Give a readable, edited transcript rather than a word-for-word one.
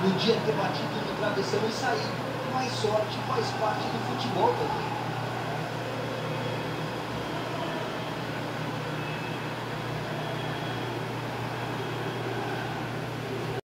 Podia ter batido no travessão e saído, mas sorte faz parte do futebol também.